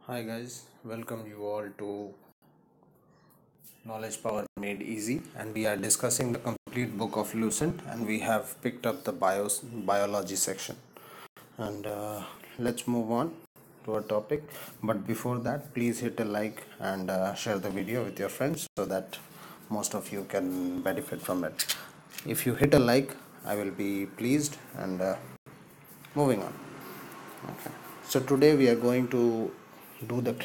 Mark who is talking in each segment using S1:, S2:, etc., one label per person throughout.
S1: Hi guys, welcome you all to Knowledge Power Made Easy, and we are discussing the complete book of Lucent, and we have picked up the biology section. And let's move on to our topic. But before that, please hit a like and share the video with your friends so that most of you can benefit from it. If you hit a like, I will be pleased. And moving on. Okay. So today we are going to do the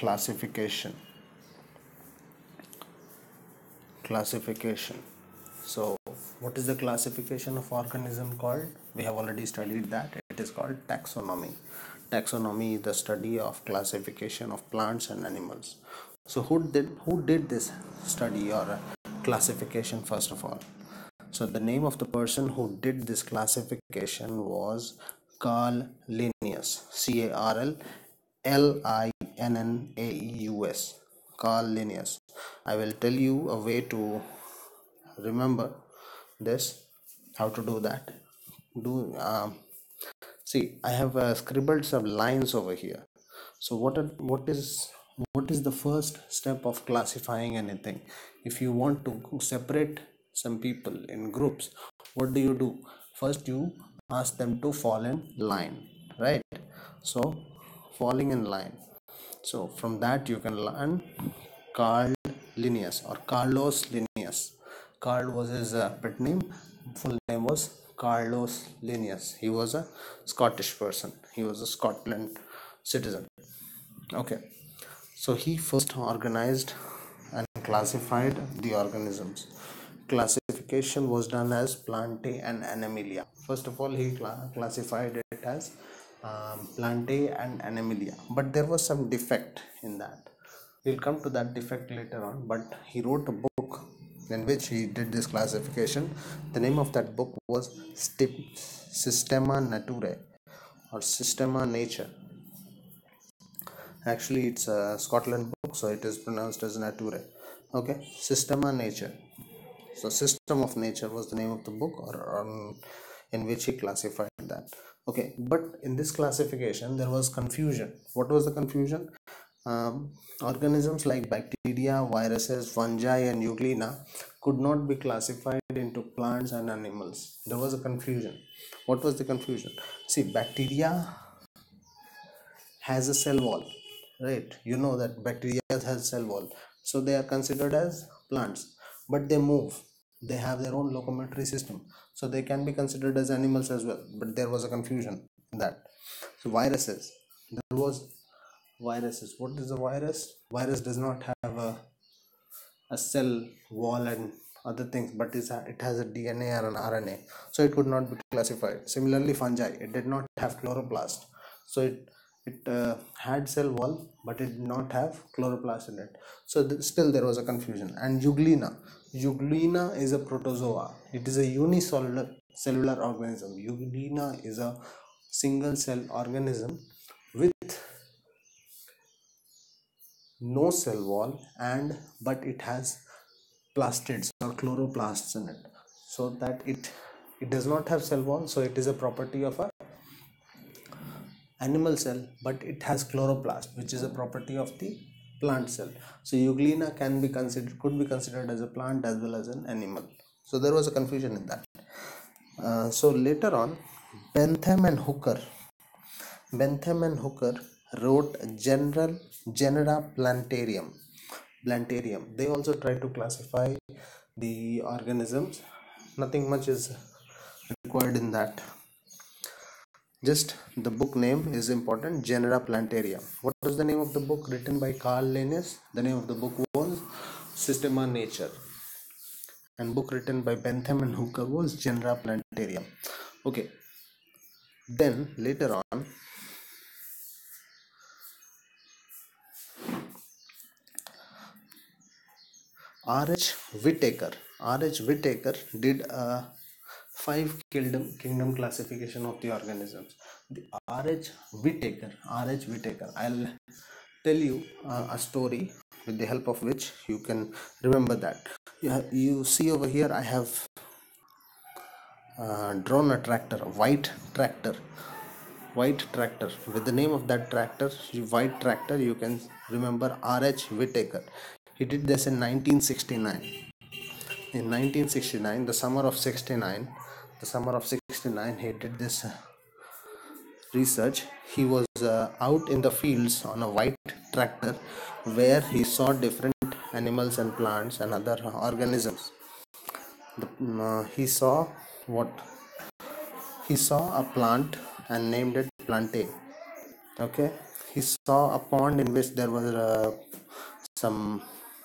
S1: classification. So what is the classification of organism called? We have already studied that. It is called taxonomy. Taxonomy is the study of classification of plants and animals. So who did this study or classification first of all? So the name of the person who did this classification was Carl Linnaeus. Carl Linnaeus. Carl Linnaeus. I will tell you a way to remember this, how to do that. See, I have scribbled some lines over here. So what is the first step of classifying anything? If you want to separate some people in groups, what do? First you ask them to fall in line, right? So falling in line, so from that you can learn Carl Linnaeus or Carlos Linnaeus. Carl was his pet name. Full name was Carlos Linnaeus. He was a Scottish person. He was a Scotland citizen. Okay. So he first organized and classified the organisms. Classification was done as Plantae and Animalia. First of all, he classified it as Plantae and Animalia, but there was some defect in that. We'll come to that defect later on, but he wrote a book in which he did this classification. The name of that book was Systema Naturae or Systema Nature. Actually, it's a Scotland book, so it is pronounced as Nature. Okay, Systema Nature. So, System of Nature was the name of the book, or in which he classified that. Okay, but in this classification, there was confusion. What was the confusion? Organisms like bacteria, viruses, fungi, and euglena could not be classified into plants and animals. There was a confusion. What was the confusion? See, bacteria has a cell wall, right? You know that bacteria has cell wall, so they are considered as plants, but they move. They have their own locomotory system, so they can be considered as animals as well. But there was a confusion in that. So viruses, there was viruses. What is a virus? Virus does not have a cell wall and other things, but it has a DNA or an RNA, so it could not be classified. Similarly, fungi, it did not have chloroplast, so it had cell wall, but it did not have chloroplast in it. So still there was a confusion. And euglena is a protozoa. It is a unicellular cellular organism. Euglena is a single cell organism with no cell wall, and but it has plastids or chloroplasts in it, so that it does not have cell wall, so it is a property of a animal cell, but it has chloroplast, which is a property of the plant cell. So euglena could be considered as a plant as well as an animal. So there was a confusion in that. So later on, bentham and hooker wrote genera Plantarium. They also try to classify the organisms. Nothing much is required in that. Just the book name is important, Genera Plantarium. What was the name of the book written by Carl Linnaeus? The name of the book was Systema Nature. And book written by Bentham and Hooker was Genera Plantarium. Okay. Then later on, R.H. Whittaker did a 5 kingdom classification of the organisms. The R.H. Whittaker, I'll tell you a story with the help of which you can remember that. You see over here, I have drawn a tractor, a white tractor. white tractor. With the name of that tractor, white tractor, you can remember R.H. Whitaker. He did this in 1969. In 1969, the summer of 69, he did this research. He was out in the fields on a white tractor where he saw different animals and plants and other organisms. He saw what? He saw a plant and named it plantain. Okay, he saw a pond in which there was some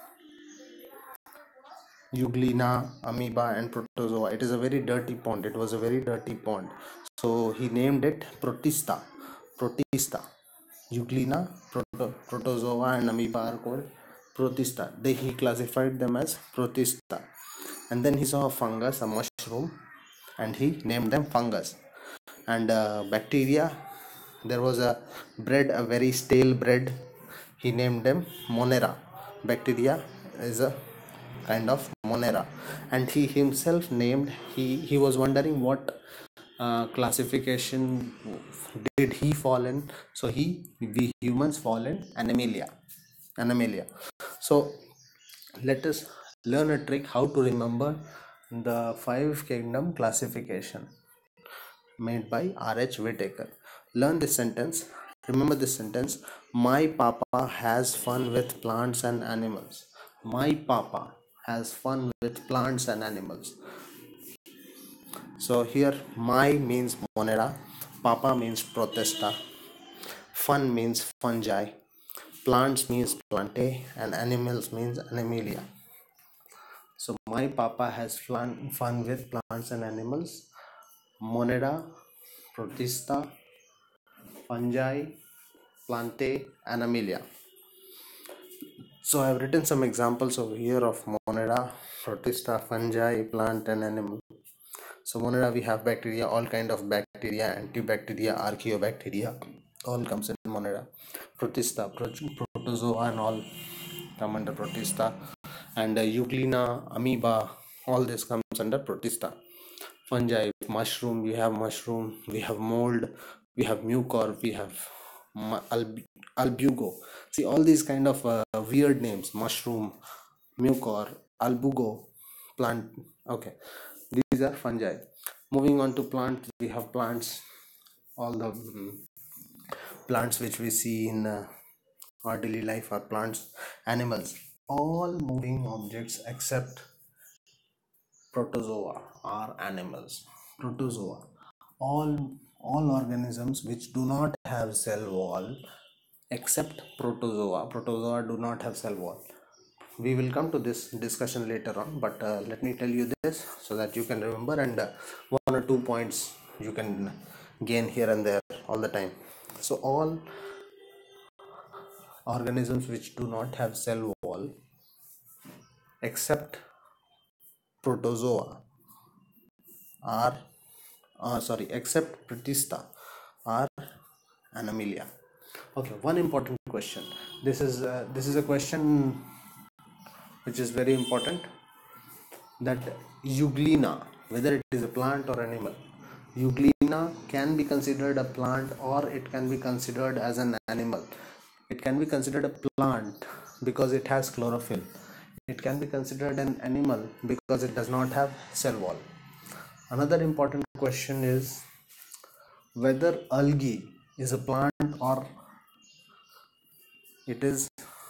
S1: euglena, amoeba, and protozoa. It is a very dirty pond. It was a very dirty pond. So he named it Protista. Protista. Euglena, protozoa, and amoeba are called Protista. He classified them as Protista. And then he saw a fungus, a mushroom, and he named them fungus. And bacteria, there was a bread, a very stale bread. He named them Monera. Bacteria is a kind of Monera, and he himself named, he was wondering what classification did he fall in. So we humans fall in Animalia. So let us learn a trick how to remember the 5 kingdom classification made by R.H. Whitaker. Learn this sentence. Remember this sentence. My papa has fun with plants and animals. My papa has fun with plants and animals. So here my means Monera, papa means Protista, fun means fungi, plants means plantae, and animals means Animalia. So my papa has fun with plants and animals. Monera, Protista, fungi, plantae, and Animalia. So I've written some examples over here of Monera, Protista, fungi, plant, and animal. So Monera, we have bacteria, all kind of bacteria, antibacteria, archaeobacteria, all comes in Monera. Protista, protozoa, and all come under Protista. And euglena, amoeba, all this comes under Protista. Fungi, mushroom, we have mold, we have mucor, we have albugo. See, all these kind of weird names: mushroom, mucor, albugo, plant. Okay, these are fungi. Moving on to plants, we have plants, all the plants which we see in our daily life are plants. Animals, all moving objects except protozoa are animals. Protozoa, all organisms which do not have cell wall except protozoa do not have cell wall. We will come to this discussion later on, but let me tell you this so that you can remember, and 1 or 2 points you can gain here and there all the time. So all organisms which do not have cell wall except protozoa are except Protista are Animalia. Okay, one important question. This is a question which is very important, that euglena, whether it is a plant or animal, euglena can be considered a plant or it can be considered as an animal. It can be considered a plant because it has chlorophyll. It can be considered an animal because it does not have cell wall. Another important question is whether algae is a plant or it is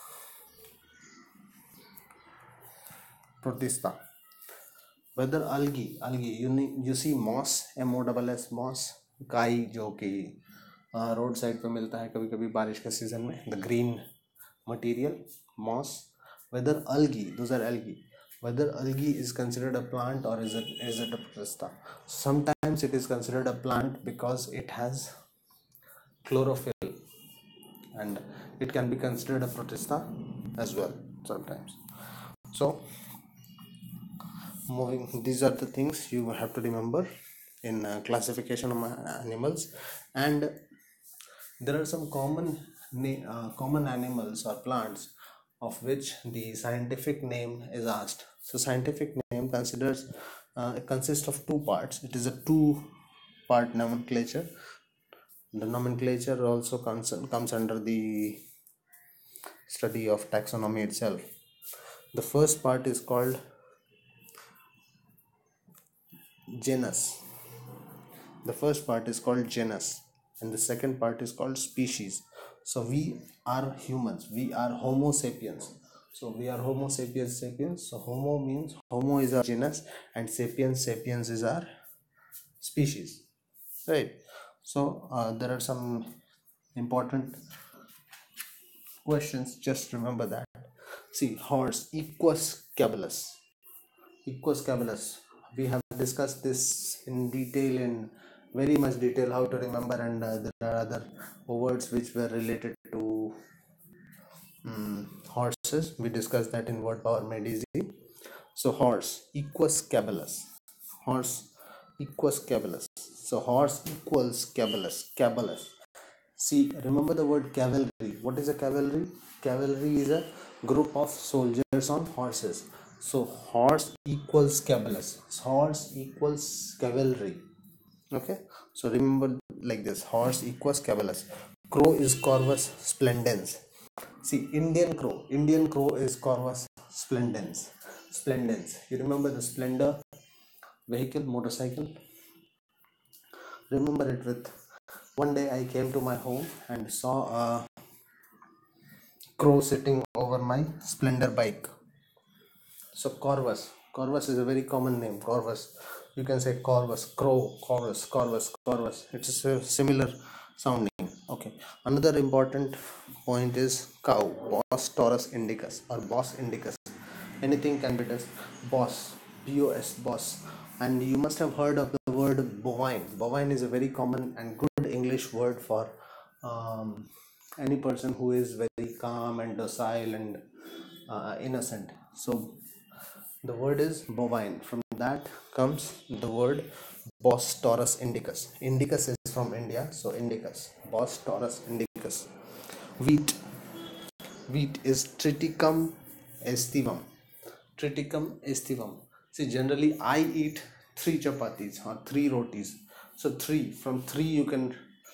S1: Protista. Whether algae, you see moss, MOSS, moss, काई जो कि road side पे मिलता है कभी कभी बारिश के सीजन में, the green material, moss. Whether algae, those are algae. Whether algae is considered a plant or is it a Protista? Sometimes it is considered a plant because it has chlorophyll, and it can be considered a Protista as well sometimes. So these are the things you have to remember in classification of animals. And there are some common animals or plants of which the scientific name is asked. So scientific name consists of 2 parts. It is a 2-part nomenclature. The nomenclature also comes under the study of taxonomy itself. The first part is called genus. The first part is called genus, and the second part is called species. So we are humans, we are Homo sapiens. So we are Homo sapiens sapiens. So Homo means Homo is our genus, and sapiens sapiens is our species, right? So there are some important questions, just remember that. See, horse, equus caballus. Equus caballus, we have discussed this in detail, in very much detail, how to remember, and there are other words which were related to horses. We discussed that in word power made easy. So horse, equus caballus. Horse, equus caballus. So horse equals caballus. Caballus. See, remember the word cavalry. What is a cavalry? Cavalry is a group of soldiers on horses. So horse equals caballus. Horse equals cavalry. Okay. So remember like this. Horse equals caballus. Crow is Corvus splendens. See, Indian crow. Indian crow is Corvus splendens. Splendens. You remember the splendor vehicle, motorcycle? Remember it with. One day I came to my home and saw a crow sitting over my Splendor bike. So Corvus. Corvus is a very common name. Corvus. You can say Corvus, crow, Corvus, Corvus, Corvus. It's a similar sounding. Okay. Another important point is cow. Bos taurus indicus or Bos indicus. Anything can be done. Bos. BOS. Bos. And you must have heard of the word bovine. Bovine is a very common and good English word for any person who is very calm and docile and innocent. So the word is bovine. From that comes the word Bos taurus indicus. Indicus is from India, so indicus. Bos taurus indicus. Wheat. Wheat is Triticum aestivum. Triticum aestivum. See, generally I eat 3 chapatis or 3 rotis. So 3, from 3 you can,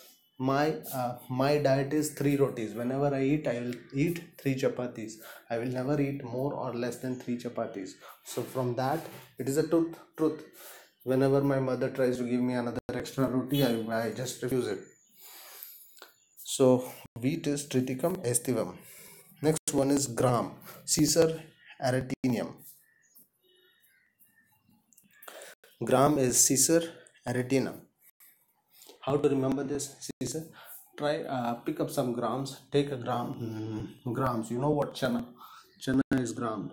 S1: my diet is 3 rotis. Whenever I will eat 3 chapatis. I will never eat more or less than 3 chapatis. So from that, it is a truth. Whenever my mother tries to give me another extra roti, I just refuse it. So wheat is Triticum aestivum. Next one is gram. Caesar Aretinium. Gram is Caesar Aretinum. How to remember this, Caesar? Try pick up some grams. Take a gram. Grams. You know what chana? Chana is gram.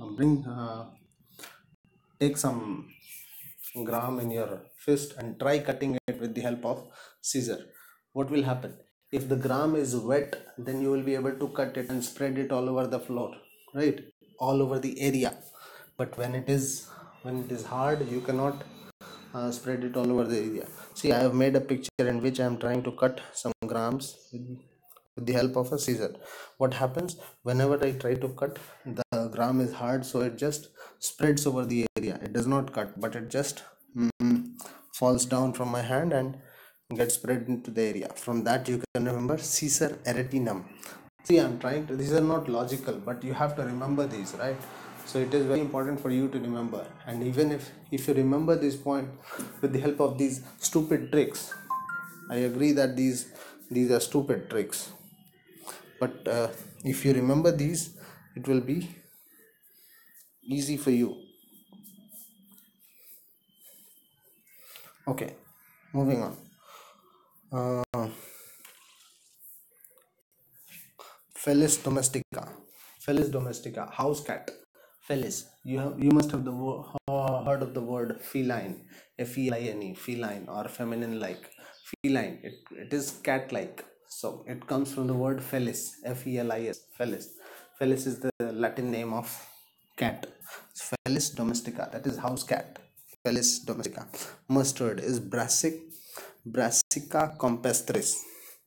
S1: Take some gram in your fist and try cutting it with the help of scissor. What will happen? If the gram is wet, then you will be able to cut it and spread it all over the floor, right? All over the area. But when it is hard, you cannot spread it all over the area. See, I have made a picture in which I am trying to cut some grams with the help of a scissor. What happens whenever I try to cut? The gram is hard, so it just spreads over the area. It does not cut, but it just falls down from my hand and gets spread into the area. From that you can remember Caesar Aretinum. See, I'm trying to, these are not logical, but you have to remember these, right? So it is very important for you to remember. And even if you remember this point with the help of these stupid tricks, I agree that these are stupid tricks, but if you remember these, it will be easy for you. Okay, moving on. Felis domestica. Felis domestica, house cat. Felis. You must have heard of the word feline. Feline, feline, or feminine like. Feline. It is cat like. So it comes from the word felis. Felis. Felis. Felis is the Latin name of cat. Felis domestica. That is house cat. Felis domestica. Mustard is Brassica campestris.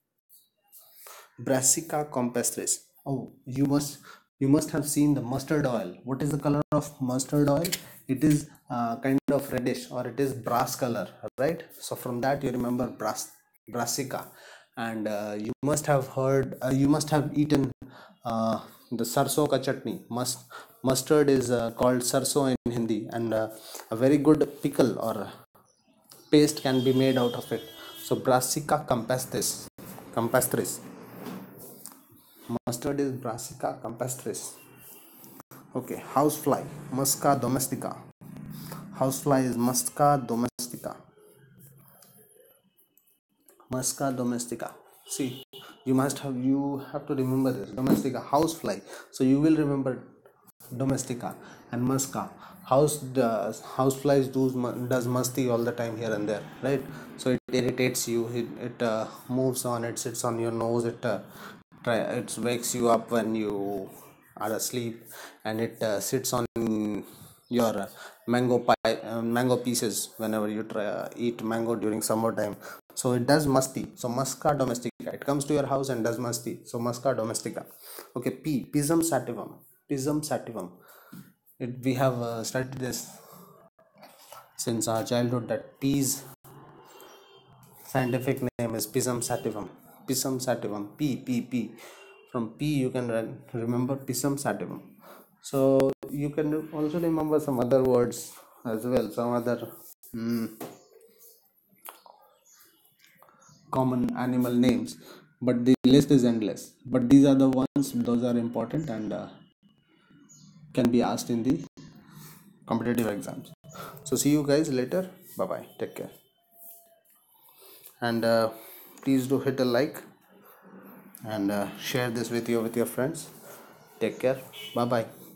S1: Brassica campestris. Oh, you must have seen the mustard oil. What is the color of mustard oil? It is kind of reddish, or it is brass color, right? So from that you remember brassica. And you must have eaten the sarso ka chutney. Mustard is called sarso in Hindi, and a very good pickle or paste can be made out of it. So brassica campestris. Mustard is brassica campestris. Okay, housefly, Musca domestica. Housefly is Musca domestica. Musca domestica. See, you have to remember this. Domestica, housefly. So you will remember domestica and Musca. Houseflies does musty all the time here and there, right? So it irritates you. It moves on. It sits on your nose. It wakes you up when you are asleep, and it sits on your mango pieces whenever you try eat mango during summertime. So it does musty. So Musca domestica, it comes to your house and does musty. So Musca domestica. Okay, Pisum sativum. Pisum sativum. We have studied this since our childhood, that peas scientific name is Pisum sativum. Pisum sativum. P. From P you can remember Pisum sativum. So you can also remember some other words as well, some other common animal names, but the list is endless. But these are the ones, those are important, and can be asked in the competitive exams. So see you guys later. Bye bye, take care, and please do hit a like and share this with your friends. Take care. Bye bye.